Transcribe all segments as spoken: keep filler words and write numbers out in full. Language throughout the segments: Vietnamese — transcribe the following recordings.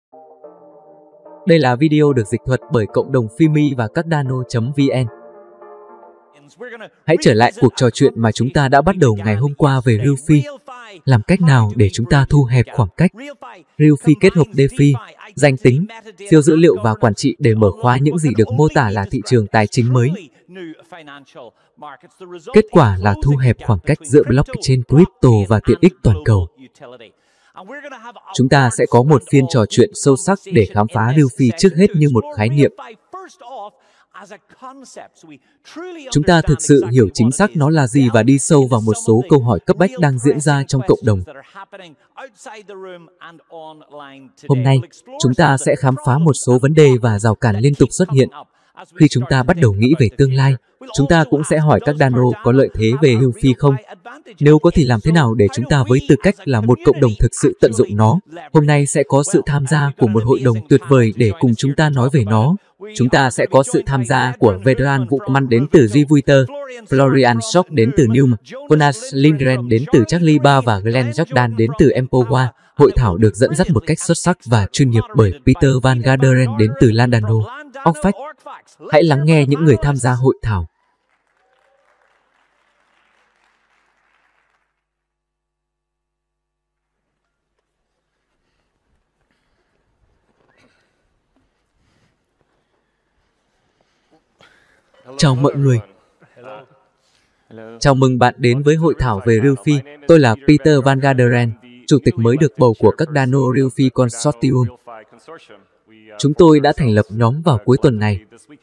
Đây là video được dịch thuật bởi cộng đồng Fimi và Cardano chấm vn. Hãy trở lại cuộc trò chuyện mà chúng ta đã bắt đầu ngày hôm qua về RealFi. Làm cách nào để chúng ta thu hẹp khoảng cách? RealFi kết hợp DeFi, danh tính, siêu dữ liệu và quản trị để mở khóa những gì được mô tả là thị trường tài chính mới. Kết quả là thu hẹp khoảng cách giữa blockchain crypto và tiện ích toàn cầu. Chúng ta sẽ có một phiên trò chuyện sâu sắc để khám phá RealFi trước hết như một khái niệm. Chúng ta thực sự hiểu chính xác nó là gì và đi sâu vào một số câu hỏi cấp bách đang diễn ra trong cộng đồng. Hôm nay, chúng ta sẽ khám phá một số vấn đề và rào cản liên tục xuất hiện. Khi chúng ta bắt đầu nghĩ về tương lai, chúng ta cũng sẽ hỏi Cardano có lợi thế về RealFi không? Nếu có thì làm thế nào để chúng ta với tư cách là một cộng đồng thực sự tận dụng nó? Hôm nay sẽ có sự tham gia của một hội đồng tuyệt vời để cùng chúng ta nói về nó. Chúng ta sẽ có sự tham gia của Vedran Vukman đến từ Jupiter, Florian Schock đến từ Neum, Jonas Lindgren đến từ Charlie Ba và Glenn Jordan đến từ Empowa. Hội thảo được dẫn dắt một cách xuất sắc và chuyên nghiệp bởi Peter Van Garderen đến từ Landano, Orfax. Hãy lắng nghe những người tham gia hội thảo. Chào mọi người. Chào mừng bạn đến với hội thảo về RealFi. Tôi là Peter Van Garderen, chủ tịch mới được bầu của Cardano RealFi Consortium. Chúng tôi đã thành lập nhóm vào cuối tuần này.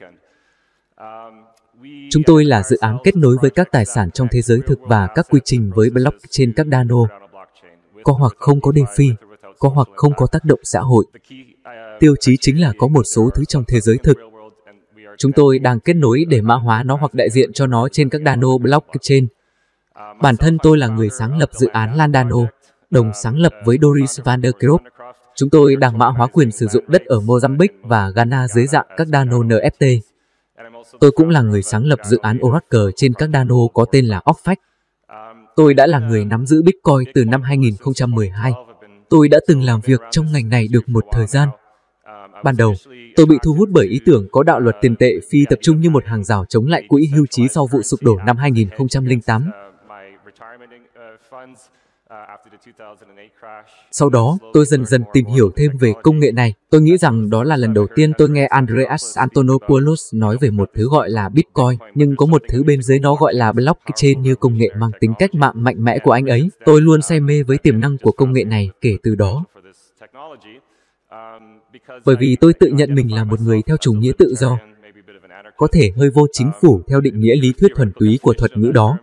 Chúng tôi là dự án kết nối với các tài sản trong thế giới thực và các quy trình với blockchain Cardano. Có hoặc không có DeFi, có hoặc không có tác động xã hội. Tiêu chí chính là có một số thứ trong thế giới thực. Chúng tôi đang kết nối để mã hóa nó hoặc đại diện cho nó trên các Cardano blockchain. Bản thân tôi là người sáng lập dự án Landano, đồng sáng lập với Doris van der Kroop. Chúng tôi đang mã hóa quyền sử dụng đất ở Mozambique và Ghana dưới dạng các Cardano en ép tê. Tôi cũng là người sáng lập dự án Oracle trên các Cardano có tên là Orfax. Tôi đã là người nắm giữ Bitcoin từ năm hai nghìn không trăm mười hai. Tôi đã từng làm việc trong ngành này được một thời gian. Ban đầu, tôi bị thu hút bởi ý tưởng có đạo luật tiền tệ phi tập trung như một hàng rào chống lại quỹ hưu trí sau vụ sụp đổ năm hai nghìn không trăm lẻ tám. Sau đó, tôi dần dần tìm hiểu thêm về công nghệ này. Tôi nghĩ rằng đó là lần đầu tiên tôi nghe Andreas Antonopoulos nói về một thứ gọi là Bitcoin, nhưng có một thứ bên dưới nó gọi là blockchain như công nghệ mang tính cách mạng mạnh mẽ của anh ấy. Tôi luôn say mê với tiềm năng của công nghệ này kể từ đó. Bởi vì tôi tự nhận mình là một người theo chủ nghĩa tự do, có thể hơi vô chính phủ theo định nghĩa lý thuyết thuần túy của thuật ngữ đó.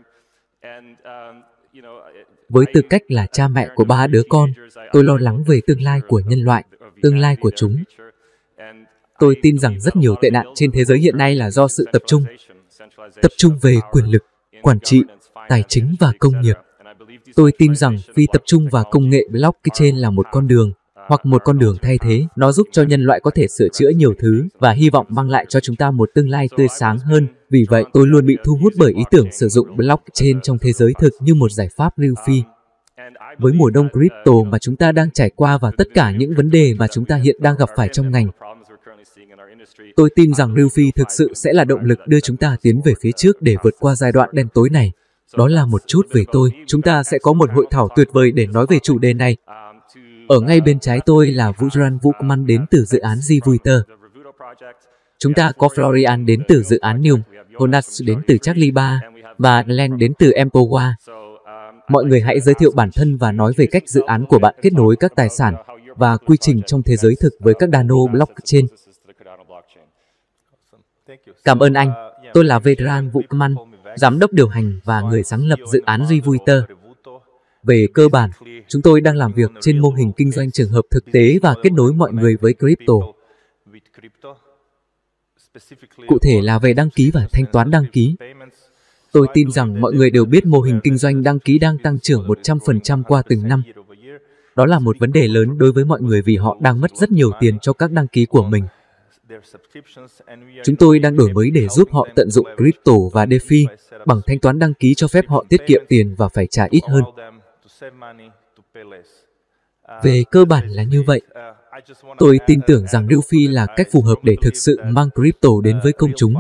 Với tư cách là cha mẹ của ba đứa con, tôi lo lắng về tương lai của nhân loại, tương lai của chúng. Tôi tin rằng rất nhiều tệ nạn trên thế giới hiện nay là do sự tập trung, tập trung về quyền lực, quản trị, tài chính và công nghiệp. Tôi tin rằng phi tập trung và công nghệ blockchain là một con đường, hoặc một con đường thay thế. Nó giúp cho nhân loại có thể sửa chữa nhiều thứ và hy vọng mang lại cho chúng ta một tương lai tươi sáng hơn. Vì vậy, tôi luôn bị thu hút bởi ý tưởng sử dụng blockchain trong thế giới thực như một giải pháp RealFi. Với mùa đông crypto mà chúng ta đang trải qua và tất cả những vấn đề mà chúng ta hiện đang gặp phải trong ngành, tôi tin rằng RealFi thực sự sẽ là động lực đưa chúng ta tiến về phía trước để vượt qua giai đoạn đen tối này. Đó là một chút về tôi. Chúng ta sẽ có một hội thảo tuyệt vời để nói về chủ đề này. Ở ngay bên trái tôi là Vedran Vukman đến từ dự án Jupiter. Chúng ta có Florian đến từ dự án Neum, Jonas đến từ Charlie Ba và Glenn đến từ Empowa. Mọi người hãy giới thiệu bản thân và nói về cách dự án của bạn kết nối các tài sản và quy trình trong thế giới thực với các Cardano blockchain. Cảm ơn anh. Tôi là Vedran Vukman, giám đốc điều hành và người sáng lập dự án Jupiter. Về cơ bản, chúng tôi đang làm việc trên mô hình kinh doanh trường hợp thực tế và kết nối mọi người với crypto. Cụ thể là về đăng ký và thanh toán đăng ký. Tôi tin rằng mọi người đều biết mô hình kinh doanh đăng ký đang tăng trưởng một trăm phần trăm qua từng năm. Đó là một vấn đề lớn đối với mọi người vì họ đang mất rất nhiều tiền cho các đăng ký của mình. Chúng tôi đang đổi mới để giúp họ tận dụng crypto và DeFi bằng thanh toán đăng ký cho phép họ tiết kiệm tiền và phải trả ít hơn. Về cơ bản là như vậy. Tôi tin tưởng rằng RealFi là cách phù hợp để thực sự mang crypto đến với công chúng.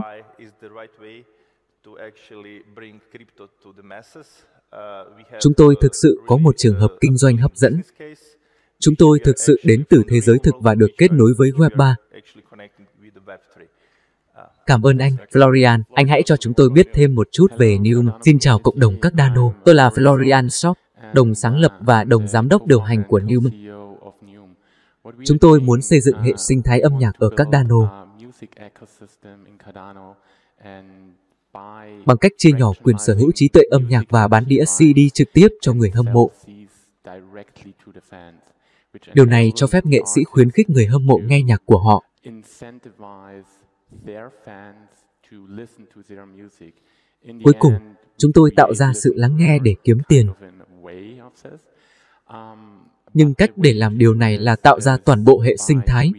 Chúng tôi thực sự có một trường hợp kinh doanh hấp dẫn. Chúng tôi thực sự đến từ thế giới thực và được kết nối với Web ba. Cảm ơn anh, Florian. Anh hãy cho chúng tôi biết thêm một chút về Neum. Xin chào cộng đồng Cardano. Tôi là Florian Shop, đồng sáng lập và đồng giám đốc điều hành của Neum. Chúng tôi muốn xây dựng hệ sinh thái âm nhạc ở Cardano bằng cách chia nhỏ quyền sở hữu trí tuệ âm nhạc và bán đĩa xê đê trực tiếp cho người hâm mộ. Điều này cho phép nghệ sĩ khuyến khích người hâm mộ nghe nhạc của họ. Cuối cùng, chúng tôi tạo ra sự lắng nghe để kiếm tiền. Nhưng cách để làm điều này là tạo ra toàn bộ hệ sinh thái.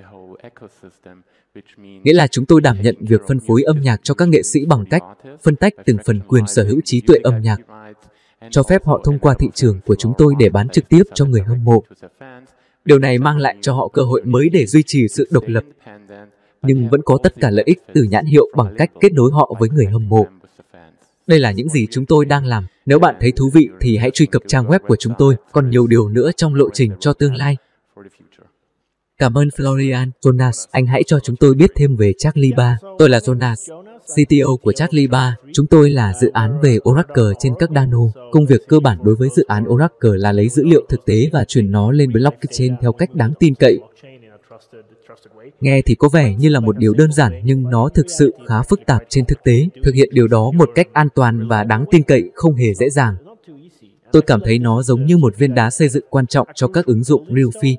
Nghĩa là chúng tôi đảm nhận việc phân phối âm nhạc cho các nghệ sĩ bằng cách phân tách từng phần quyền sở hữu trí tuệ âm nhạc, cho phép họ thông qua thị trường của chúng tôi để bán trực tiếp cho người hâm mộ. Điều này mang lại cho họ cơ hội mới để duy trì sự độc lập, nhưng vẫn có tất cả lợi ích từ nhãn hiệu bằng cách kết nối họ với người hâm mộ. Đây là những gì chúng tôi đang làm. Nếu bạn thấy thú vị thì hãy truy cập trang web của chúng tôi. Còn nhiều điều nữa trong lộ trình cho tương lai. Cảm ơn Florian. Jonas, anh hãy cho chúng tôi biết thêm về Charlie ba. Tôi là Jonas, xê tê ô của Charlie ba. Chúng tôi là dự án về Oracle trên Cardano. Công việc cơ bản đối với dự án Oracle là lấy dữ liệu thực tế và chuyển nó lên blockchain theo cách đáng tin cậy. Nghe thì có vẻ như là một điều đơn giản nhưng nó thực sự khá phức tạp trên thực tế. Thực hiện điều đó một cách an toàn và đáng tin cậy không hề dễ dàng. Tôi cảm thấy nó giống như một viên đá xây dựng quan trọng cho các ứng dụng RealFi.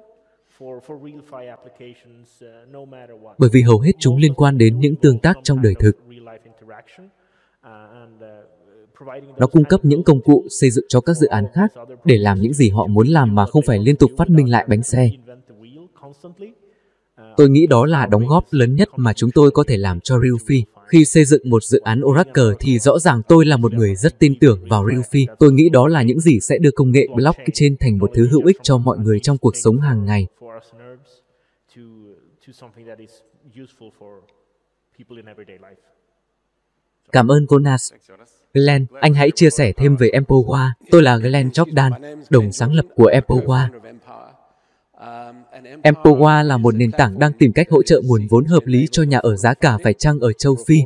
Bởi vì hầu hết chúng liên quan đến những tương tác trong đời thực. Nó cung cấp những công cụ xây dựng cho các dự án khác để làm những gì họ muốn làm mà không phải liên tục phát minh lại bánh xe. Tôi nghĩ đó là đóng góp lớn nhất mà chúng tôi có thể làm cho RealFi. Khi xây dựng một dự án Oracle thì rõ ràng tôi là một người rất tin tưởng vào RealFi. Tôi nghĩ đó là những gì sẽ đưa công nghệ blockchain thành một thứ hữu ích cho mọi người trong cuộc sống hàng ngày. Cảm ơn Jonas. Glenn, anh hãy chia sẻ thêm về Empower. Tôi là Glenn Jordan, đồng sáng lập của Empower. Empower là một nền tảng đang tìm cách hỗ trợ nguồn vốn hợp lý cho nhà ở giá cả phải chăng ở châu Phi.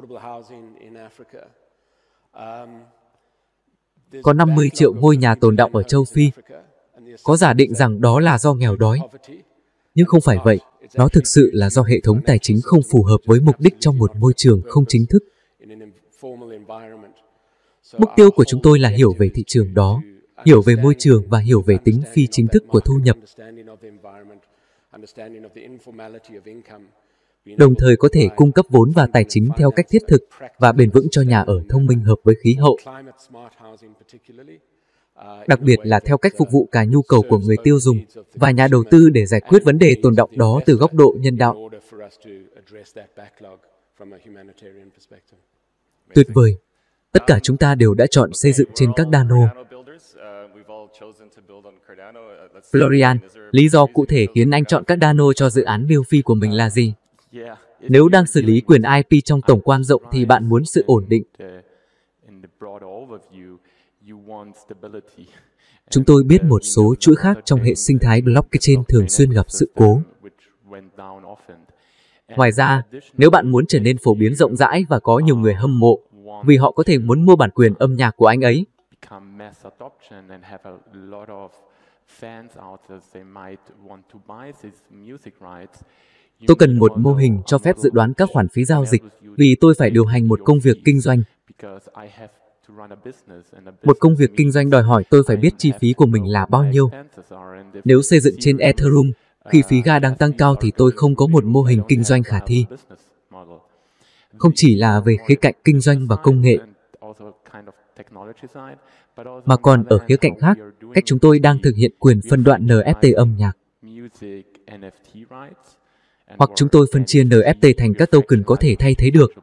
Có năm mươi triệu ngôi nhà tồn đọng ở châu Phi. Có giả định rằng đó là do nghèo đói. Nhưng không phải vậy. Nó thực sự là do hệ thống tài chính không phù hợp với mục đích trong một môi trường không chính thức. Mục tiêu của chúng tôi là hiểu về thị trường đó, hiểu về môi trường và hiểu về tính phi chính thức của thu nhập. Đồng thời có thể cung cấp vốn và tài chính theo cách thiết thực và bền vững cho nhà ở thông minh hợp với khí hậu. Đặc biệt là theo cách phục vụ cả nhu cầu của người tiêu dùng và nhà đầu tư để giải quyết vấn đề tồn đọng đó từ góc độ nhân đạo. Tuyệt vời! Tất cả chúng ta đều đã chọn xây dựng trên Cardano. Florian, lý do cụ thể khiến anh chọn Cardano cho dự án RealFi của mình là gì? Nếu đang xử lý quyền i pê trong tổng quan rộng thì bạn muốn sự ổn định. Chúng tôi biết một số chuỗi khác trong hệ sinh thái blockchain thường xuyên gặp sự cố. Ngoài ra, nếu bạn muốn trở nên phổ biến rộng rãi và có nhiều người hâm mộ, vì họ có thể muốn mua bản quyền âm nhạc của anh ấy, tôi cần một mô hình cho phép dự đoán các khoản phí giao dịch, vì tôi phải điều hành một công việc kinh doanh. Một công việc kinh doanh đòi hỏi tôi phải biết chi phí của mình là bao nhiêu. Nếu xây dựng trên Ethereum, khi phí gas đang tăng cao thì tôi không có một mô hình kinh doanh khả thi. Không chỉ là về khía cạnh kinh doanh và công nghệ, mà còn ở khía cạnh khác, cách chúng tôi đang thực hiện quyền phân đoạn en ép tê âm nhạc. Hoặc chúng tôi phân chia en ép tê thành các token có thể thay thế được.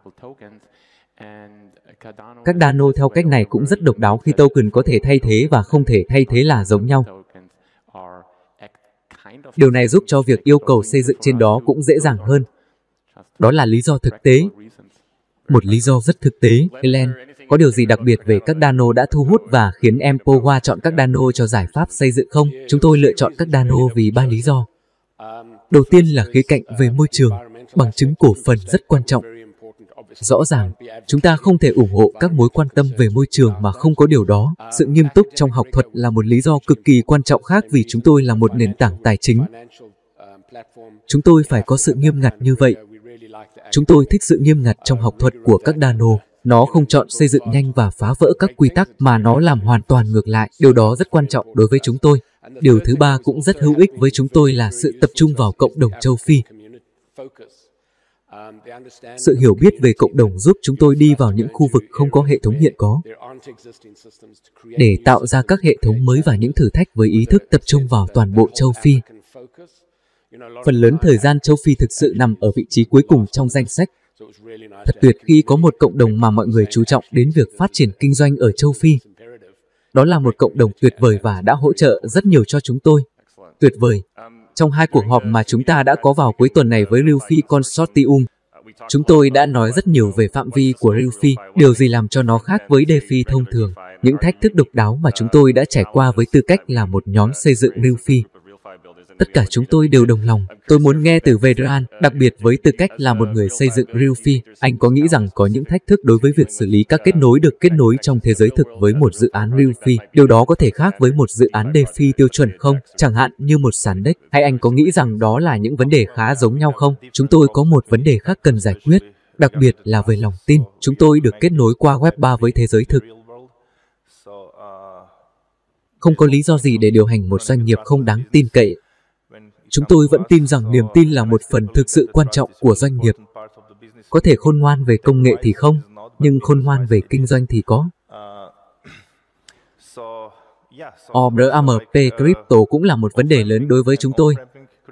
Cardano theo cách này cũng rất độc đáo khi token có thể thay thế và không thể thay thế là giống nhau. Điều này giúp cho việc yêu cầu xây dựng trên đó cũng dễ dàng hơn. Đó là lý do thực tế. Một lý do rất thực tế, Helen, có điều gì đặc biệt về các Dano đã thu hút và khiến Empowa chọn các Dano cho giải pháp xây dựng không? Chúng tôi lựa chọn các Dano vì ba lý do. Đầu tiên là khía cạnh về môi trường, bằng chứng cổ phần rất quan trọng. Rõ ràng, chúng ta không thể ủng hộ các mối quan tâm về môi trường mà không có điều đó. Sự nghiêm túc trong học thuật là một lý do cực kỳ quan trọng khác vì chúng tôi là một nền tảng tài chính. Chúng tôi phải có sự nghiêm ngặt như vậy. Chúng tôi thích sự nghiêm ngặt trong học thuật của các Dano. Nó không chọn xây dựng nhanh và phá vỡ các quy tắc mà nó làm hoàn toàn ngược lại. Điều đó rất quan trọng đối với chúng tôi. Điều thứ ba cũng rất hữu ích với chúng tôi là sự tập trung vào cộng đồng châu Phi. Sự hiểu biết về cộng đồng giúp chúng tôi đi vào những khu vực không có hệ thống hiện có, để tạo ra các hệ thống mới và những thử thách với ý thức tập trung vào toàn bộ châu Phi. Phần lớn thời gian châu Phi thực sự nằm ở vị trí cuối cùng trong danh sách. Thật tuyệt khi có một cộng đồng mà mọi người chú trọng đến việc phát triển kinh doanh ở châu Phi. Đó là một cộng đồng tuyệt vời và đã hỗ trợ rất nhiều cho chúng tôi. Tuyệt vời. Trong hai cuộc họp mà chúng ta đã có vào cuối tuần này với Rưu-Phi Consortium, chúng tôi đã nói rất nhiều về phạm vi của Rưu-Phi, điều gì làm cho nó khác với DeFi thông thường, những thách thức độc đáo mà chúng tôi đã trải qua với tư cách là một nhóm xây dựng Rưu-Phi. Tất cả chúng tôi đều đồng lòng. Tôi muốn nghe từ Vedran, đặc biệt với tư cách là một người xây dựng Rưu-Phi. Anh có nghĩ rằng có những thách thức đối với việc xử lý các kết nối được kết nối trong thế giới thực với một dự án Rưu-Phi? Điều đó có thể khác với một dự án DeFi tiêu chuẩn không? Chẳng hạn như một sàn đếch. Hay anh có nghĩ rằng đó là những vấn đề khá giống nhau không? Chúng tôi có một vấn đề khác cần giải quyết, đặc biệt là về lòng tin. Chúng tôi được kết nối qua Web ba với thế giới thực. Không có lý do gì để điều hành một doanh nghiệp không đáng tin cậy. Chúng tôi vẫn tin rằng niềm tin là một phần thực sự quan trọng của doanh nghiệp. Có thể khôn ngoan về công nghệ thì không, nhưng khôn ngoan về kinh doanh thì có. o rờ em pê Crypto cũng là một vấn đề lớn đối với chúng tôi.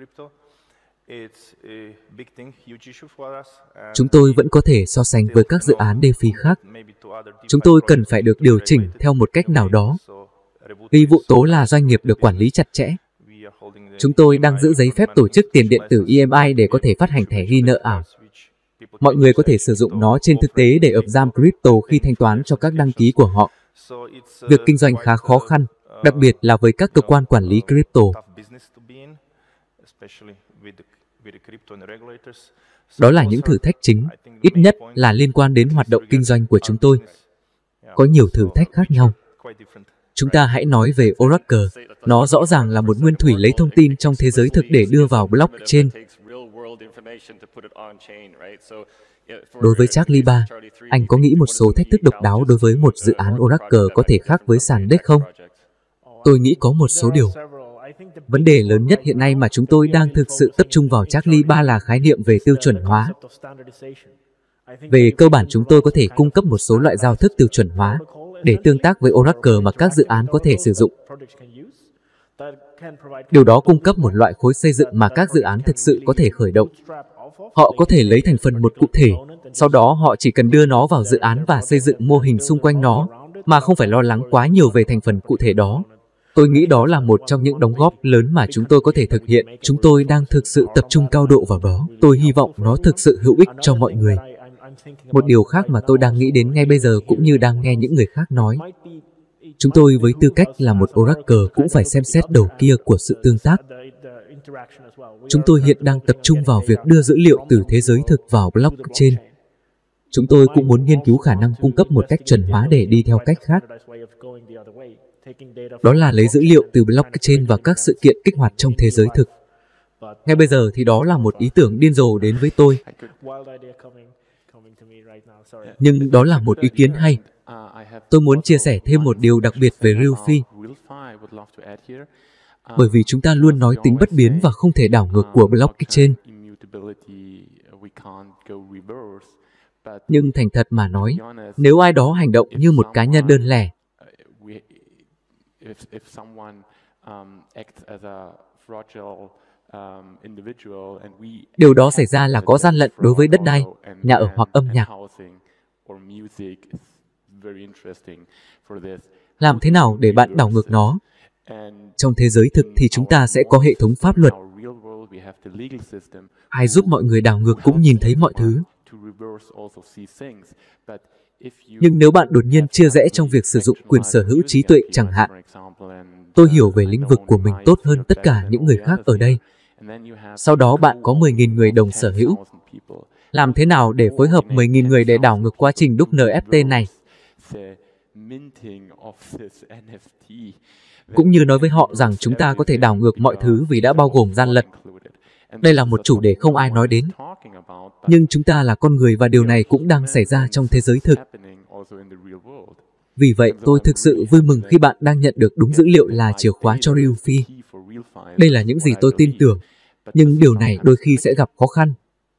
Chúng tôi vẫn có thể so sánh với các dự án DeFi khác. Chúng tôi cần phải được điều chỉnh theo một cách nào đó. Vì vụ tố là doanh nghiệp được quản lý chặt chẽ. Chúng tôi đang giữ giấy phép tổ chức tiền điện tử e em i để có thể phát hành thẻ ghi nợ ảo. Mọi người có thể sử dụng nó trên thực tế để ập giam crypto khi thanh toán cho các đăng ký của họ. Việc kinh doanh khá khó khăn, đặc biệt là với các cơ quan quản lý crypto. Đó là những thử thách chính, ít nhất là liên quan đến hoạt động kinh doanh của chúng tôi. Có nhiều thử thách khác nhau. Chúng ta hãy nói về Oracle. Nó rõ ràng là một nguyên thủy lấy thông tin trong thế giới thực để đưa vào blockchain. Đối với Charlie ba, anh có nghĩ một số thách thức độc đáo đối với một dự án Oracle có thể khác với sàn đếch không? Tôi nghĩ có một số điều. Vấn đề lớn nhất hiện nay mà chúng tôi đang thực sự tập trung vào Charlie ba là khái niệm về tiêu chuẩn hóa. Về cơ bản chúng tôi có thể cung cấp một số loại giao thức tiêu chuẩn hóa để tương tác với Oracle mà các dự án có thể sử dụng. Điều đó cung cấp một loại khối xây dựng mà các dự án thực sự có thể khởi động. Họ có thể lấy thành phần một cụ thể, sau đó họ chỉ cần đưa nó vào dự án và xây dựng mô hình xung quanh nó, mà không phải lo lắng quá nhiều về thành phần cụ thể đó. Tôi nghĩ đó là một trong những đóng góp lớn mà chúng tôi có thể thực hiện. Chúng tôi đang thực sự tập trung cao độ vào đó. Tôi hy vọng nó thực sự hữu ích cho mọi người. Một điều khác mà tôi đang nghĩ đến ngay bây giờ cũng như đang nghe những người khác nói. Chúng tôi với tư cách là một Oracle cũng phải xem xét đầu kia của sự tương tác. Chúng tôi hiện đang tập trung vào việc đưa dữ liệu từ thế giới thực vào blockchain. Chúng tôi cũng muốn nghiên cứu khả năng cung cấp một cách chuẩn hóa để đi theo cách khác. Đó là lấy dữ liệu từ blockchain và các sự kiện kích hoạt trong thế giới thực. Ngay bây giờ thì đó là một ý tưởng điên rồ đến với tôi. Nhưng đó là một ý kiến hay. Tôi muốn chia sẻ thêm một điều đặc biệt về Rưu-Phi. Bởi vì chúng ta luôn nói tính bất biến và không thể đảo ngược của blockchain. Nhưng thành thật mà nói, nếu ai đó hành động như một cá nhân đơn lẻ, điều đó xảy ra là có gian lận đối với đất đai, nhà ở hoặc âm nhạc. Làm thế nào để bạn đảo ngược nó? Trong thế giới thực thì chúng ta sẽ có hệ thống pháp luật. Ai giúp mọi người đảo ngược cũng nhìn thấy mọi thứ. Nhưng nếu bạn đột nhiên chia rẽ trong việc sử dụng quyền sở hữu trí tuệ chẳng hạn, tôi hiểu về lĩnh vực của mình tốt hơn tất cả những người khác ở đây. Sau đó bạn có mười nghìn người đồng sở hữu. Làm thế nào để phối hợp mười nghìn người để đảo ngược quá trình đúc en ép tê này? Cũng như nói với họ rằng chúng ta có thể đảo ngược mọi thứ vì đã bao gồm gian lận. Đây là một chủ đề không ai nói đến. Nhưng chúng ta là con người và điều này cũng đang xảy ra trong thế giới thực. Vì vậy, tôi thực sự vui mừng khi bạn đang nhận được đúng dữ liệu là chìa khóa cho RealFi. Đây là những gì tôi tin tưởng. Nhưng điều này đôi khi sẽ gặp khó khăn.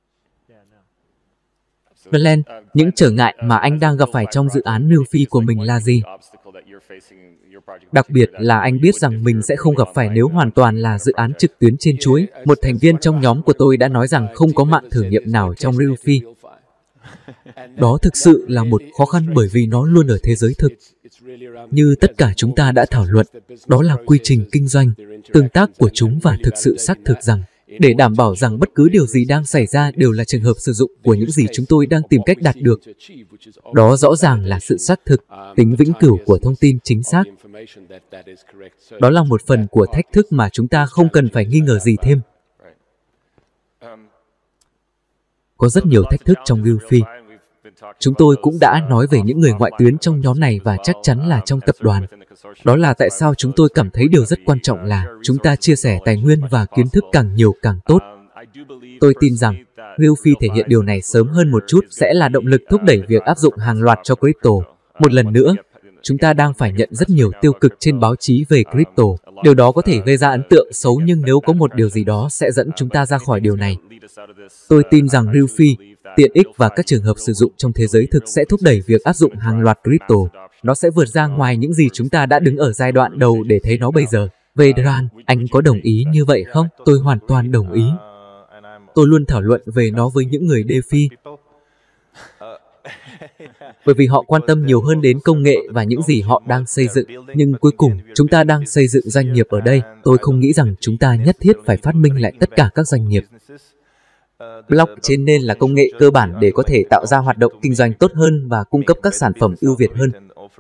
Glenn, những trở ngại mà anh đang gặp phải trong dự án RealFi của mình là gì? Đặc biệt là anh biết rằng mình sẽ không gặp phải nếu hoàn toàn là dự án trực tuyến trên chuỗi. Một thành viên trong nhóm của tôi đã nói rằng không có mạng thử nghiệm nào trong RealFi. Đó thực sự là một khó khăn bởi vì nó luôn ở thế giới thực. Như tất cả chúng ta đã thảo luận, đó là quy trình kinh doanh, tương tác của chúng và thực sự xác thực rằng, để đảm bảo rằng bất cứ điều gì đang xảy ra đều là trường hợp sử dụng của những gì chúng tôi đang tìm cách đạt được. Đó rõ ràng là sự xác thực, tính vĩnh cửu của thông tin chính xác. Đó là một phần của thách thức mà chúng ta không cần phải nghi ngờ gì thêm. Có rất nhiều thách thức trong RealFi. Chúng tôi cũng đã nói về những người ngoại tuyến trong nhóm này và chắc chắn là trong tập đoàn. Đó là tại sao chúng tôi cảm thấy điều rất quan trọng là chúng ta chia sẻ tài nguyên và kiến thức càng nhiều càng tốt. Tôi tin rằng RealFi thể hiện điều này sớm hơn một chút sẽ là động lực thúc đẩy việc áp dụng hàng loạt cho crypto. Một lần nữa, chúng ta đang phải nhận rất nhiều tiêu cực trên báo chí về crypto. Điều đó có thể gây ra ấn tượng xấu nhưng nếu có một điều gì đó sẽ dẫn chúng ta ra khỏi điều này. Tôi tin rằng RealFi, tiện ích và các trường hợp sử dụng trong thế giới thực sẽ thúc đẩy việc áp dụng hàng loạt crypto. Nó sẽ vượt ra ngoài những gì chúng ta đã đứng ở giai đoạn đầu để thấy nó bây giờ. Vedran, anh có đồng ý như vậy không? Tôi hoàn toàn đồng ý. Tôi luôn thảo luận về nó với những người DeFi. Bởi vì họ quan tâm nhiều hơn đến công nghệ và những gì họ đang xây dựng. Nhưng cuối cùng, chúng ta đang xây dựng doanh nghiệp ở đây. Tôi không nghĩ rằng chúng ta nhất thiết phải phát minh lại tất cả các doanh nghiệp. Blockchain nên là công nghệ cơ bản để có thể tạo ra hoạt động kinh doanh tốt hơn và cung cấp các sản phẩm ưu việt hơn.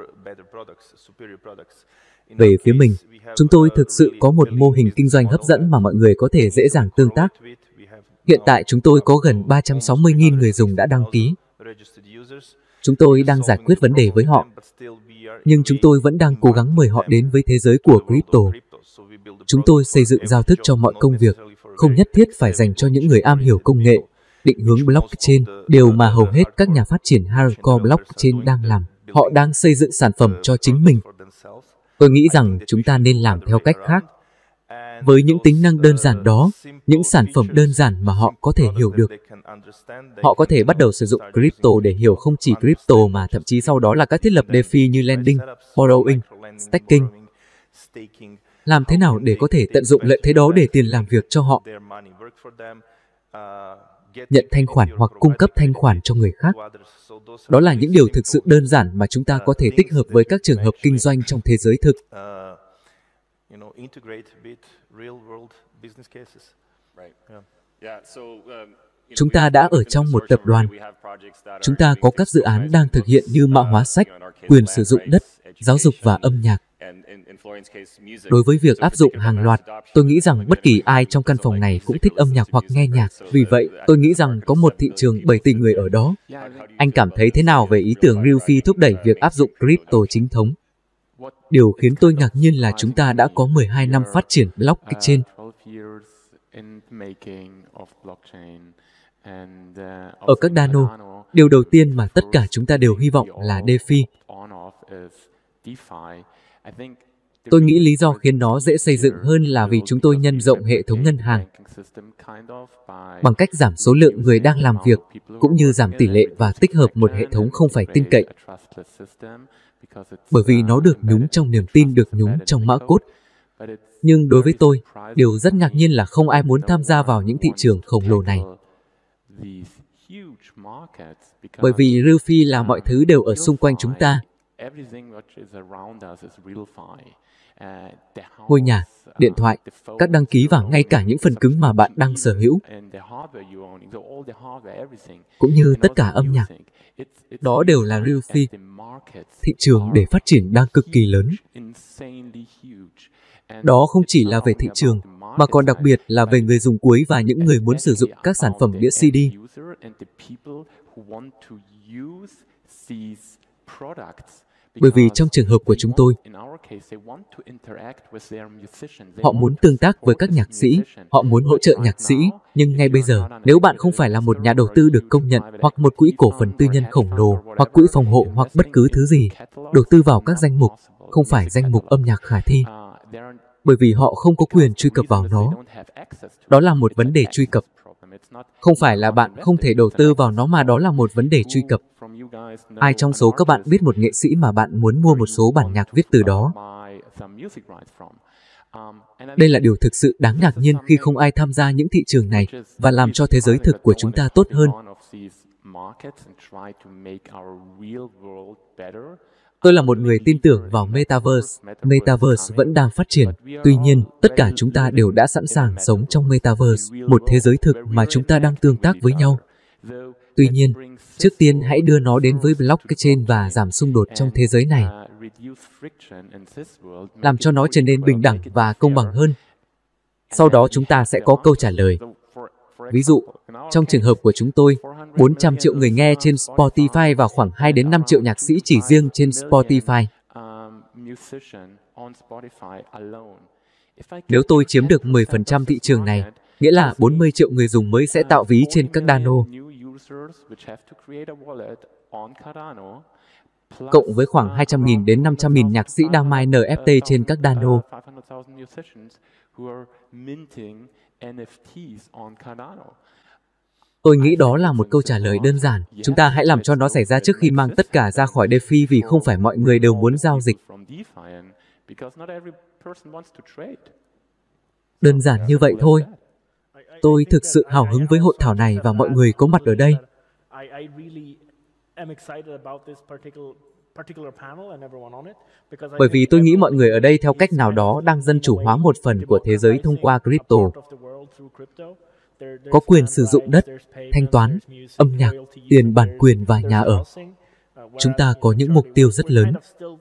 Về phía mình, chúng tôi thực sự có một mô hình kinh doanh hấp dẫn mà mọi người có thể dễ dàng tương tác. Hiện tại chúng tôi có gần ba trăm sáu mươi nghìn người dùng đã đăng ký. Chúng tôi đang giải quyết vấn đề với họ, nhưng chúng tôi vẫn đang cố gắng mời họ đến với thế giới của crypto. Chúng tôi xây dựng giao thức cho mọi công việc, không nhất thiết phải dành cho những người am hiểu công nghệ. Định hướng blockchain, điều mà hầu hết các nhà phát triển hardcore blockchain đang làm. Họ đang xây dựng sản phẩm cho chính mình. Tôi nghĩ rằng chúng ta nên làm theo cách khác. Với những tính năng đơn giản đó, những sản phẩm đơn giản mà họ có thể hiểu được. Họ có thể bắt đầu sử dụng crypto để hiểu không chỉ crypto mà thậm chí sau đó là các thiết lập DeFi như lending, borrowing, staking. Làm thế nào để có thể tận dụng lợi thế đó để tiền làm việc cho họ? Nhận thanh khoản hoặc cung cấp thanh khoản cho người khác. Đó là những điều thực sự đơn giản mà chúng ta có thể tích hợp với các trường hợp kinh doanh trong thế giới thực. Chúng ta đã ở trong một tập đoàn. Chúng ta có các dự án đang thực hiện như mã hóa sách, quyền sử dụng đất, giáo dục và âm nhạc. Đối với việc áp dụng hàng loạt, tôi nghĩ rằng bất kỳ ai trong căn phòng này cũng thích âm nhạc hoặc nghe nhạc. Vì vậy, tôi nghĩ rằng có một thị trường bảy tỷ người ở đó. Anh cảm thấy thế nào về ý tưởng RealFi thúc đẩy việc áp dụng crypto chính thống? Điều khiến tôi ngạc nhiên là chúng ta đã có mười hai năm phát triển blockchain. Ở các Cardano, điều đầu tiên mà tất cả chúng ta đều hy vọng là DeFi. Tôi nghĩ lý do khiến nó dễ xây dựng hơn là vì chúng tôi nhân rộng hệ thống ngân hàng bằng cách giảm số lượng người đang làm việc, cũng như giảm tỷ lệ và tích hợp một hệ thống không phải tin cậy. Bởi vì nó được nhúng trong niềm tin được nhúng trong mã code. Nhưng đối với tôi, điều rất ngạc nhiên là không ai muốn tham gia vào những thị trường khổng lồ này. Bởi vì RealFi là mọi thứ đều ở xung quanh chúng ta. Ngôi nhà, điện thoại, các đăng ký và ngay cả những phần cứng mà bạn đang sở hữu, cũng như tất cả âm nhạc. Đó đều là real fee. Thị trường để phát triển đang cực kỳ lớn. Đó không chỉ là về thị trường, mà còn đặc biệt là về người dùng cuối và những người muốn sử dụng các sản phẩm đĩa xê đê. Bởi vì trong trường hợp của chúng tôi, họ muốn tương tác với các nhạc sĩ, họ muốn hỗ trợ nhạc sĩ, nhưng ngay bây giờ, nếu bạn không phải là một nhà đầu tư được công nhận, hoặc một quỹ cổ phần tư nhân khổng lồ, hoặc quỹ phòng hộ, hoặc bất cứ thứ gì, đầu tư vào các danh mục, không phải danh mục âm nhạc khả thi, bởi vì họ không có quyền truy cập vào nó. Đó là một vấn đề truy cập. Không phải là bạn không thể đầu tư vào nó mà đó là một vấn đề truy cập. Ai trong số các bạn biết một nghệ sĩ mà bạn muốn mua một số bản nhạc viết từ đó? Đây là điều thực sự đáng ngạc nhiên khi không ai tham gia những thị trường này và làm cho thế giới thực của chúng ta tốt hơn. Tôi là một người tin tưởng vào Metaverse. Metaverse vẫn đang phát triển. Tuy nhiên, tất cả chúng ta đều đã sẵn sàng sống trong Metaverse, một thế giới thực mà chúng ta đang tương tác với nhau. Tuy nhiên, trước tiên hãy đưa nó đến với blockchain và giảm xung đột trong thế giới này, làm cho nó trở nên bình đẳng và công bằng hơn. Sau đó chúng ta sẽ có câu trả lời. Ví dụ, trong trường hợp của chúng tôi, bốn trăm triệu người nghe trên Spotify và khoảng hai đến năm triệu nhạc sĩ chỉ riêng trên Spotify. Nếu tôi chiếm được mười phần trăm thị trường này, nghĩa là bốn mươi triệu người dùng mới sẽ tạo ví trên Cardano, cộng với khoảng hai trăm nghìn đến năm trăm nghìn nhạc sĩ đang mine en ép tê trên Cardano. Tôi nghĩ đó là một câu trả lời đơn giản. Chúng ta hãy làm cho nó xảy ra trước khi mang tất cả ra khỏi DeFi vì không phải mọi người đều muốn giao dịch. Đơn giản như vậy thôi. Tôi thực sự hào hứng với hội thảo này và mọi người có mặt ở đây. Bởi vì tôi nghĩ mọi người ở đây theo cách nào đó đang dân chủ hóa một phần của thế giới thông qua crypto. Có quyền sử dụng đất, thanh toán, âm nhạc, tiền bản quyền và nhà ở. Chúng ta có những mục tiêu rất lớn.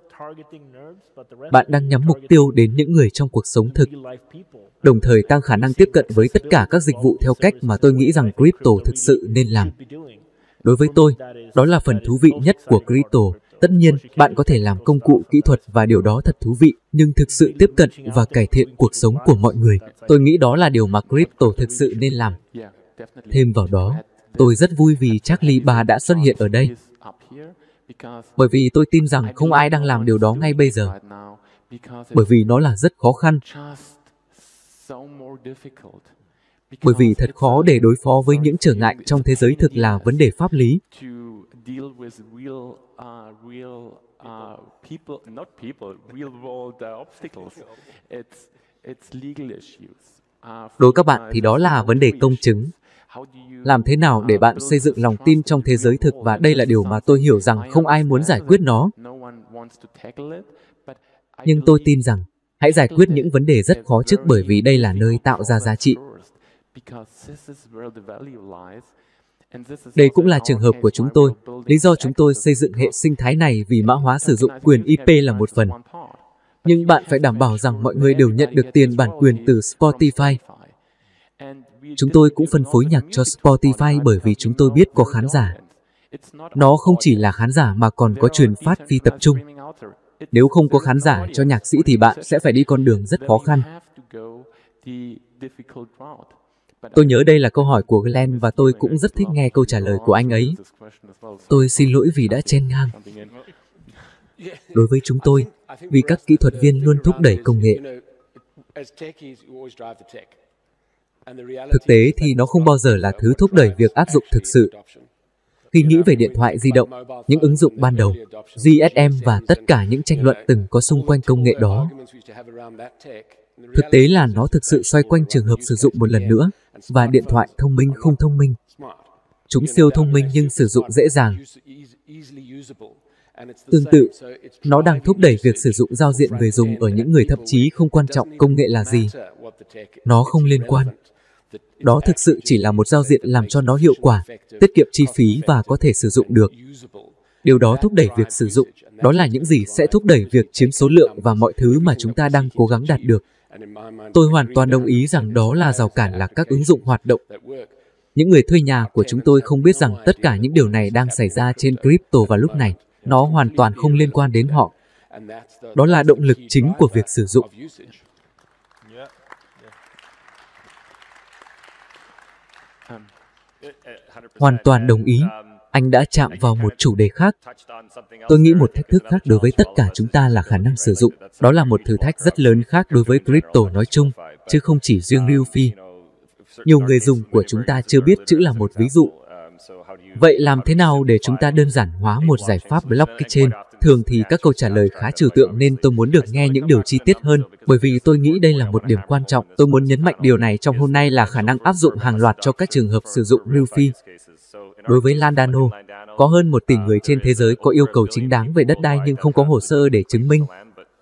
Bạn đang nhắm mục tiêu đến những người trong cuộc sống thực, đồng thời tăng khả năng tiếp cận với tất cả các dịch vụ theo cách mà tôi nghĩ rằng crypto thực sự nên làm. Đối với tôi, đó là phần thú vị nhất của crypto. Tất nhiên, bạn có thể làm công cụ kỹ thuật và điều đó thật thú vị, nhưng thực sự tiếp cận và cải thiện cuộc sống của mọi người. Tôi nghĩ đó là điều mà crypto thực sự nên làm. Thêm vào đó, tôi rất vui vì Charlie ba đã xuất hiện ở đây. Bởi vì tôi tin rằng không ai đang làm điều đó ngay bây giờ. Bởi vì nó là rất khó khăn. Bởi vì thật khó để đối phó với những trở ngại trong thế giới thực là vấn đề pháp lý. Đối với các bạn thì đó là vấn đề công chứng. Làm thế nào để bạn xây dựng lòng tin trong thế giới thực và đây là điều mà tôi hiểu rằng không ai muốn giải quyết nó. Nhưng tôi tin rằng hãy giải quyết những vấn đề rất khó trước bởi vì đây là nơi tạo ra giá trị. Đây cũng là trường hợp của chúng tôi. Lý do chúng tôi xây dựng hệ sinh thái này vì mã hóa sử dụng quyền i pê là một phần. Nhưng bạn phải đảm bảo rằng mọi người đều nhận được tiền bản quyền từ Spotify. Chúng tôi cũng phân phối nhạc cho Spotify bởi vì chúng tôi biết có khán giả. Nó không chỉ là khán giả mà còn có truyền phát phi tập trung. Nếu không có khán giả cho nhạc sĩ thì bạn sẽ phải đi con đường rất khó khăn. Tôi nhớ đây là câu hỏi của Glenn và tôi cũng rất thích nghe câu trả lời của anh ấy. Tôi xin lỗi vì đã chen ngang. Đối với chúng tôi, vì các kỹ thuật viên luôn thúc đẩy công nghệ. Thực tế thì nó không bao giờ là thứ thúc đẩy việc áp dụng thực sự. Khi nghĩ về điện thoại di động, những ứng dụng ban đầu, giê ét em và tất cả những tranh luận từng có xung quanh công nghệ đó, thực tế là nó thực sự xoay quanh trường hợp sử dụng một lần nữa, và điện thoại thông minh không thông minh. Chúng siêu thông minh nhưng sử dụng dễ dàng. Tương tự, nó đang thúc đẩy việc sử dụng giao diện người dùng ở những người thậm chí không quan trọng công nghệ là gì. Nó không liên quan. Đó thực sự chỉ là một giao diện làm cho nó hiệu quả, tiết kiệm chi phí và có thể sử dụng được. Điều đó thúc đẩy việc sử dụng, đó là những gì sẽ thúc đẩy việc chiếm số lượng và mọi thứ mà chúng ta đang cố gắng đạt được. Tôi hoàn toàn đồng ý rằng đó là rào cản là các ứng dụng hoạt động. Những người thuê nhà của chúng tôi không biết rằng tất cả những điều này đang xảy ra trên crypto vào lúc này. Nó hoàn toàn không liên quan đến họ. Đó là động lực chính của việc sử dụng. Hoàn toàn đồng ý. Anh đã chạm vào một chủ đề khác. Tôi nghĩ một thách thức khác đối với tất cả chúng ta là khả năng sử dụng. Đó là một thử thách rất lớn khác đối với crypto nói chung, chứ không chỉ riêng RealFi. Nhiều người dùng của chúng ta chưa biết chữ là một ví dụ. Vậy làm thế nào để chúng ta đơn giản hóa một giải pháp blockchain? Thường thì các câu trả lời khá trừu tượng nên tôi muốn được nghe những điều chi tiết hơn, bởi vì tôi nghĩ đây là một điểm quan trọng. Tôi muốn nhấn mạnh điều này trong hôm nay là khả năng áp dụng hàng loạt cho các trường hợp sử dụng RealFi. Đối với Landano, có hơn một tỷ người trên thế giới có yêu cầu chính đáng về đất đai nhưng không có hồ sơ để chứng minh.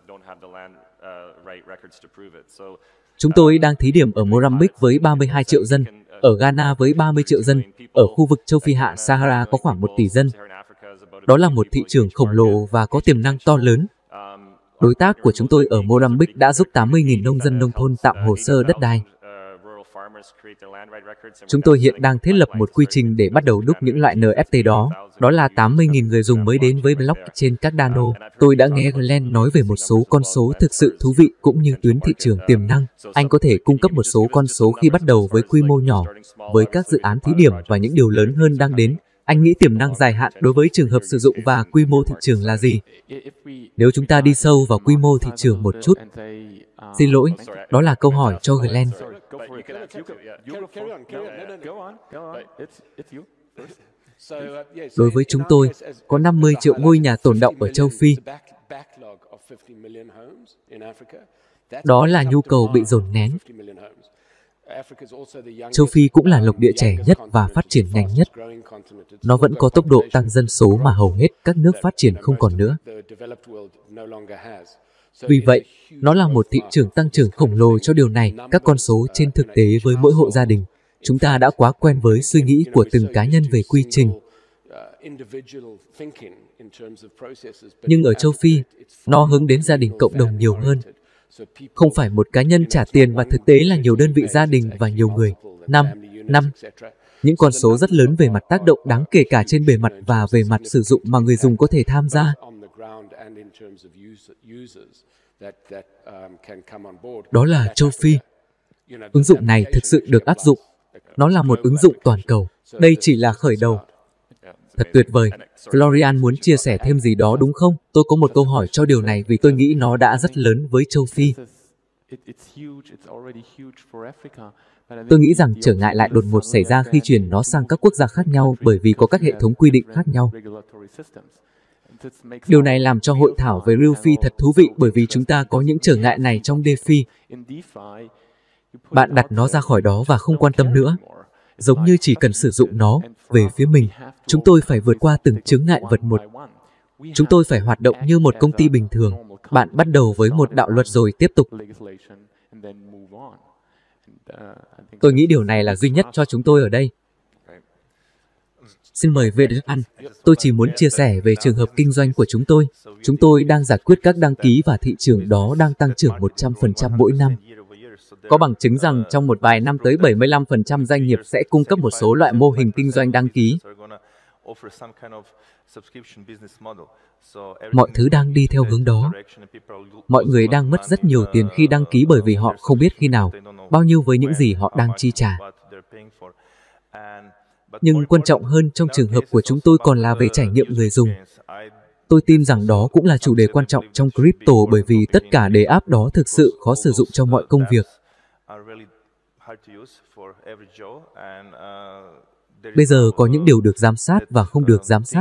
Chúng tôi đang thí điểm ở Mozambique với ba mươi hai triệu dân, ở Ghana với ba mươi triệu dân, ở khu vực châu Phi hạ Sahara có khoảng một tỷ dân. Đó là một thị trường khổng lồ và có tiềm năng to lớn. Đối tác của chúng tôi ở Mozambique đã giúp tám mươi nghìn nông dân nông thôn tạo hồ sơ đất đai. Chúng tôi hiện đang thiết lập một quy trình để bắt đầu đúc những loại en ép tê đó. Đó là tám mươi nghìn người dùng mới đến với blockchain Cardano. Tôi đã nghe Glenn nói về một số con số thực sự thú vị cũng như tuyến thị trường tiềm năng. Anh có thể cung cấp một số con số khi bắt đầu với quy mô nhỏ, với các dự án thí điểm và những điều lớn hơn đang đến. Anh nghĩ tiềm năng dài hạn đối với trường hợp sử dụng và quy mô thị trường là gì? Nếu chúng ta đi sâu vào quy mô thị trường một chút. Xin lỗi, đó là câu hỏi cho Glenn. Đối với chúng tôi, có năm mươi triệu ngôi nhà tồn đọng ở châu Phi. Đó là nhu cầu bị dồn nén. Châu Phi cũng là lục địa trẻ nhất và phát triển nhanh nhất. Nó vẫn có tốc độ tăng dân số mà hầu hết các nước phát triển không còn nữa. Vì vậy, nó là một thị trường tăng trưởng khổng lồ cho điều này, các con số trên thực tế với mỗi hộ gia đình. Chúng ta đã quá quen với suy nghĩ của từng cá nhân về quy trình. Nhưng ở châu Phi, nó hướng đến gia đình cộng đồng nhiều hơn. Không phải một cá nhân trả tiền mà thực tế là nhiều đơn vị gia đình và nhiều người. Năm, năm. Những con số rất lớn về mặt tác động đáng kể cả trên bề mặt và về mặt sử dụng mà người dùng có thể tham gia. Đó là châu Phi. Ứng dụng này thực sự được áp dụng. Nó là một ứng dụng toàn cầu. Đây chỉ là khởi đầu. Thật tuyệt vời. Florian muốn chia sẻ thêm gì đó đúng không? Tôi có một câu hỏi cho điều này vì tôi nghĩ nó đã rất lớn với châu Phi. Tôi nghĩ rằng trở ngại lại đột ngột xảy ra khi chuyển nó sang các quốc gia khác nhau bởi vì có các hệ thống quy định khác nhau. Điều này làm cho hội thảo về RealFi thật thú vị bởi vì chúng ta có những trở ngại này trong DeFi. Bạn đặt nó ra khỏi đó và không quan tâm nữa. Giống như chỉ cần sử dụng nó, về phía mình, chúng tôi phải vượt qua từng chướng ngại vật một. Chúng tôi phải hoạt động như một công ty bình thường. Bạn bắt đầu với một đạo luật rồi tiếp tục. Tôi nghĩ điều này là duy nhất cho chúng tôi ở đây. Xin mời về được ăn. Tôi chỉ muốn chia sẻ về trường hợp kinh doanh của chúng tôi. Chúng tôi đang giải quyết các đăng ký và thị trường đó đang tăng trưởng một trăm phần trăm mỗi năm. Có bằng chứng rằng trong một vài năm tới bảy mươi lăm phần trăm doanh nghiệp sẽ cung cấp một số loại mô hình kinh doanh đăng ký. Mọi thứ đang đi theo hướng đó. Mọi người đang mất rất nhiều tiền khi đăng ký bởi vì họ không biết khi nào, bao nhiêu với những gì họ đang chi trả. Nhưng quan trọng hơn trong trường hợp của chúng tôi còn là về trải nghiệm người dùng. Tôi tin rằng đó cũng là chủ đề quan trọng trong crypto bởi vì tất cả đề app đó thực sự khó sử dụng cho mọi công việc. Bây giờ có những điều được giám sát và không được giám sát.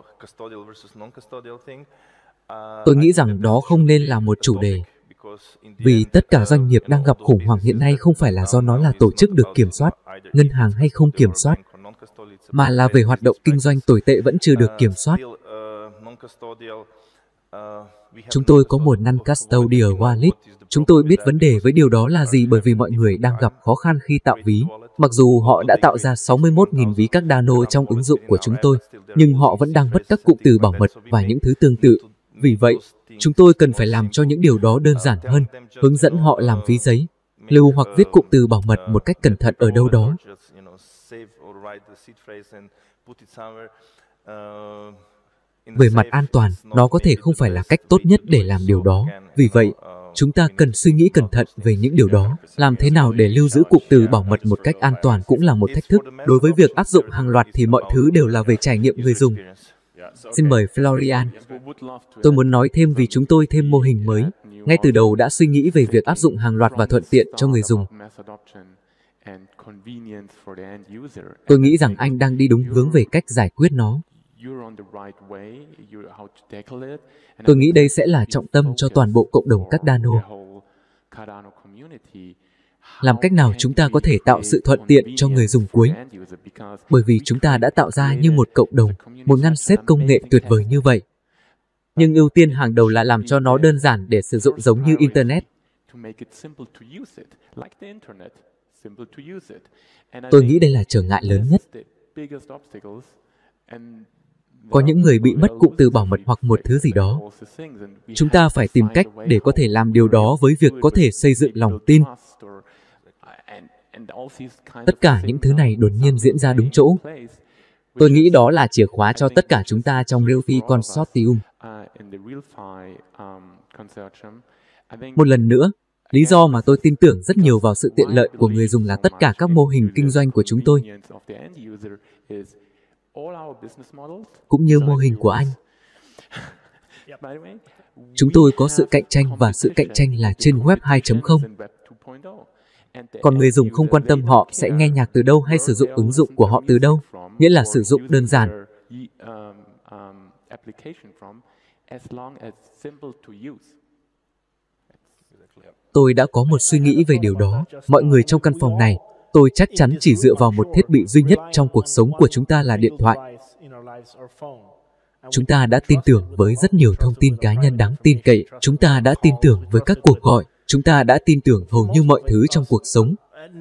Tôi nghĩ rằng đó không nên là một chủ đề. Vì tất cả doanh nghiệp đang gặp khủng hoảng hiện nay không phải là do nó là tổ chức được kiểm soát, ngân hàng hay không kiểm soát, mà là về hoạt động kinh doanh tồi tệ vẫn chưa được kiểm soát. Chúng tôi có một non-custodial wallet. Chúng tôi biết vấn đề với điều đó là gì bởi vì mọi người đang gặp khó khăn khi tạo ví. Mặc dù họ đã tạo ra sáu mươi mốt nghìn ví Cardano trong ứng dụng của chúng tôi, nhưng họ vẫn đang mất các cụm từ bảo mật và những thứ tương tự. Vì vậy, chúng tôi cần phải làm cho những điều đó đơn giản hơn, hướng dẫn họ làm phí giấy, lưu hoặc viết cụm từ bảo mật một cách cẩn thận ở đâu đó. Về mặt an toàn, nó có thể không phải là cách tốt nhất để làm điều đó. Vì vậy, chúng ta cần suy nghĩ cẩn thận về những điều đó. Làm thế nào để lưu giữ cụm từ bảo mật một cách an toàn cũng là một thách thức. Đối với việc áp dụng hàng loạt thì mọi thứ đều là về trải nghiệm người dùng. Xin mời Florian. Tôi muốn nói thêm vì chúng tôi thêm mô hình mới. Ngay từ đầu đã suy nghĩ về việc áp dụng hàng loạt và thuận tiện cho người dùng. Tôi nghĩ rằng anh đang đi đúng hướng về cách giải quyết nó. Tôi nghĩ đây sẽ là trọng tâm cho toàn bộ cộng đồng Cardano. Làm cách nào chúng ta có thể tạo sự thuận tiện cho người dùng cuối? Bởi vì chúng ta đã tạo ra như một cộng đồng, một ngăn xếp công nghệ tuyệt vời như vậy. Nhưng ưu tiên hàng đầu là làm cho nó đơn giản để sử dụng giống như Internet. Tôi nghĩ đây là trở ngại lớn nhất. Có những người bị mất cụm từ bảo mật hoặc một thứ gì đó. Chúng ta phải tìm cách để có thể làm điều đó với việc có thể xây dựng lòng tin. Tất cả những thứ này đột nhiên diễn ra đúng chỗ. Tôi nghĩ đó là chìa khóa cho tất cả chúng ta trong RealFi Consortium. Một lần nữa, lý do mà tôi tin tưởng rất nhiều vào sự tiện lợi của người dùng là tất cả các mô hình kinh doanh của chúng tôi, cũng như mô hình của anh. Chúng tôi có sự cạnh tranh và sự cạnh tranh là trên Web hai chấm không. Còn người dùng không quan tâm họ sẽ nghe nhạc từ đâu hay sử dụng ứng dụng của họ từ đâu, nghĩa là sử dụng đơn giản. Tôi đã có một suy nghĩ về điều đó. Mọi người trong căn phòng này, tôi chắc chắn chỉ dựa vào một thiết bị duy nhất trong cuộc sống của chúng ta là điện thoại. Chúng ta đã tin tưởng với rất nhiều thông tin cá nhân đáng tin cậy. Chúng ta đã tin tưởng với các cuộc gọi. Chúng ta đã tin tưởng hầu như mọi thứ trong cuộc sống.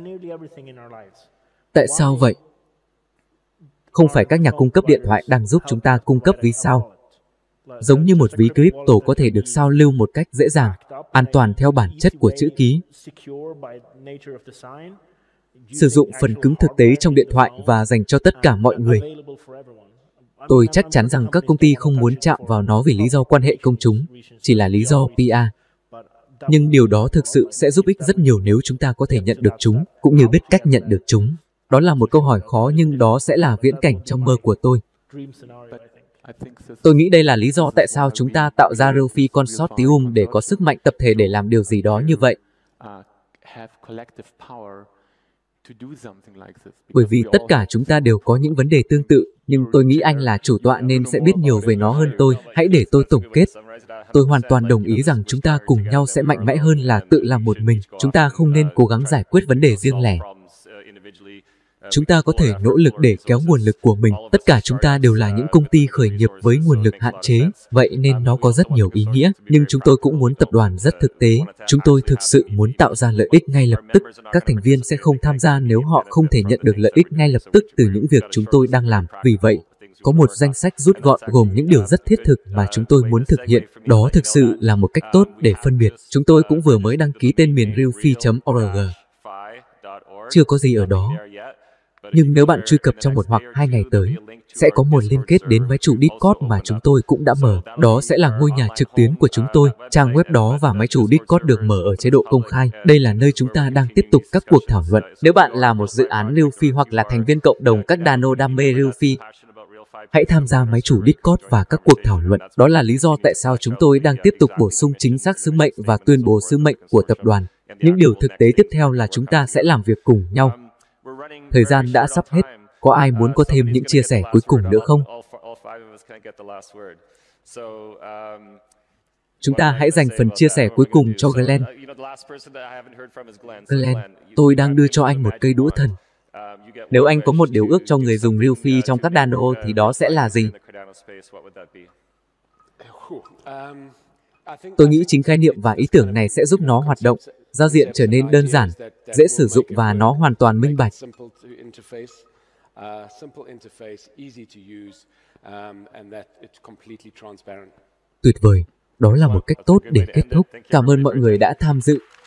Tại sao vậy? Không phải các nhà cung cấp điện thoại đang giúp chúng ta cung cấp ví sao? Giống như một ví crypto có thể được sao lưu một cách dễ dàng, an toàn theo bản chất của chữ ký. Sử dụng phần cứng thực tế trong điện thoại và dành cho tất cả mọi người. Tôi chắc chắn rằng các công ty không muốn chạm vào nó vì lý do quan hệ công chúng, chỉ là lý do pê e. Nhưng điều đó thực sự sẽ giúp ích rất nhiều nếu chúng ta có thể nhận được chúng, cũng như biết cách nhận được chúng. Đó là một câu hỏi khó nhưng đó sẽ là viễn cảnh trong mơ của tôi. Tôi nghĩ đây là lý do tại sao chúng ta tạo ra RealFi Consortium để có sức mạnh tập thể để làm điều gì đó như vậy. Bởi vì tất cả chúng ta đều có những vấn đề tương tự, nhưng tôi nghĩ anh là chủ tọa nên sẽ biết nhiều về nó hơn tôi. Hãy để tôi tổng kết. Tôi hoàn toàn đồng ý rằng chúng ta cùng nhau sẽ mạnh mẽ hơn là tự làm một mình. Chúng ta không nên cố gắng giải quyết vấn đề riêng lẻ. Chúng ta có thể nỗ lực để kéo nguồn lực của mình. Tất cả chúng ta đều là những công ty khởi nghiệp với nguồn lực hạn chế, vậy nên nó có rất nhiều ý nghĩa. Nhưng chúng tôi cũng muốn tập đoàn rất thực tế. Chúng tôi thực sự muốn tạo ra lợi ích ngay lập tức. Các thành viên sẽ không tham gia nếu họ không thể nhận được lợi ích ngay lập tức từ những việc chúng tôi đang làm. Vì vậy, có một danh sách rút gọn gồm những điều rất thiết thực mà chúng tôi muốn thực hiện. Đó thực sự là một cách tốt để phân biệt. Chúng tôi cũng vừa mới đăng ký tên miền realfi chấm org. Chưa có gì ở đó. Nhưng nếu bạn truy cập trong một hoặc hai ngày tới, sẽ có một liên kết đến máy chủ Discord mà chúng tôi cũng đã mở. Đó sẽ là ngôi nhà trực tuyến của chúng tôi. Trang web đó và máy chủ Discord được mở ở chế độ công khai. Đây là nơi chúng ta đang tiếp tục các cuộc thảo luận. Nếu bạn là một dự án RealFi hoặc là thành viên cộng đồng Cardano đam mê RealFi, hãy tham gia máy chủ Discord và các cuộc thảo luận. Đó là lý do tại sao chúng tôi đang tiếp tục bổ sung chính xác sứ mệnh và tuyên bố sứ mệnh của tập đoàn. Những điều thực tế tiếp theo là chúng ta sẽ làm việc cùng nhau. Thời gian đã sắp hết. Có ai muốn có thêm những chia sẻ cuối cùng nữa không? Chúng ta hãy dành phần chia sẻ cuối cùng cho Glenn. Glenn, tôi đang đưa cho anh một cây đũa thần. Nếu anh có một điều ước cho người dùng RealFi trong Cardano thì đó sẽ là gì? Tôi nghĩ chính khái niệm và ý tưởng này sẽ giúp nó hoạt động, giao diện trở nên đơn giản, dễ sử dụng và nó hoàn toàn minh bạch. Tuyệt vời, đó là một cách tốt để kết thúc. Cảm ơn mọi người đã tham dự.